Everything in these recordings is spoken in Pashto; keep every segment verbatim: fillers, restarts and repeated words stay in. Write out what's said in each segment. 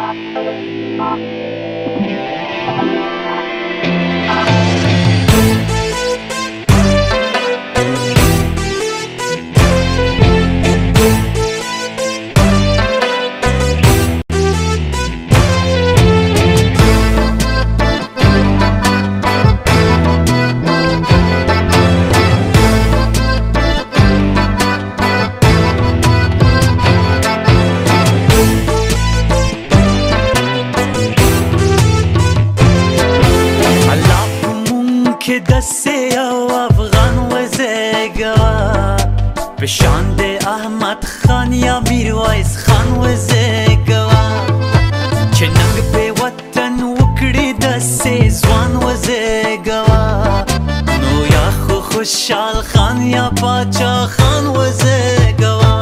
دسته او افغان وزگوا بشاند احمد خان یا میرویس خان وزگوا چه ننگ په وطن وکړي دسته ځوان وزگوا نو یا خو خوشحال خان یا پاچا خان وزگوا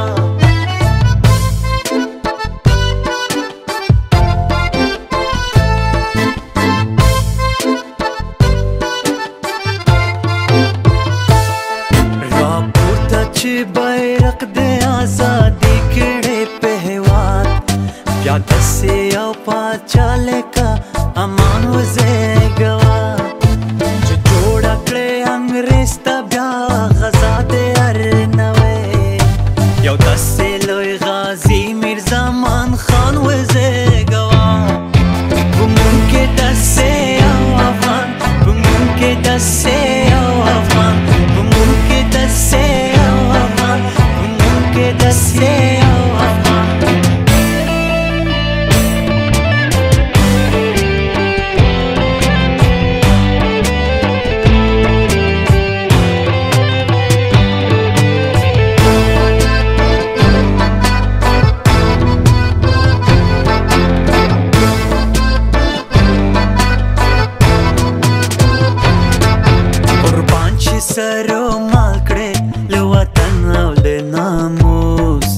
بیرق د آزادی کړي په هواد بیا دسې او پاچا لکه امان وزګوا چې جوړ کړې انګريز ته بیا غزا د هر نوې یو دسې لوی غازی میرزمان خان وزګوا بمون کې دسې او افغان بمون کې دسې او افغان بمون کې دسې دسته او افغان قربان چې سرو مال کړې له وطن او له ناموس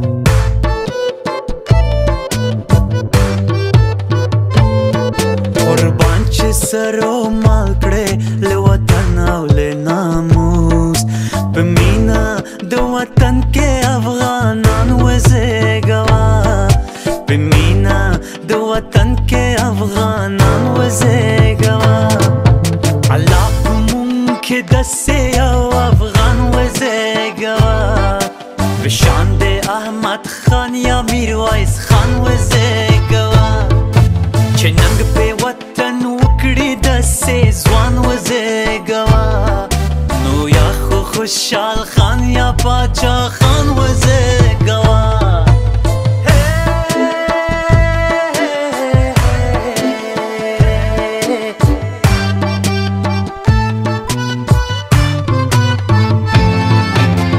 قربان چې سرو مال کړې له وطن او له ناموس په مینا د وطن کې افغانان وزګوا په مینا د وطن کې افغانان وزګوا الله مونږ کې دسې او افغان وزګوا بشاند احمد خان یا میرویس خان وزګوا چې ننګ په وطن وکړي دسې ځوان وزګوا نو یا خو خوشحال خان یا پاچا خان وزګوا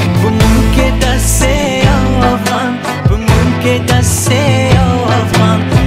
دسته او افغان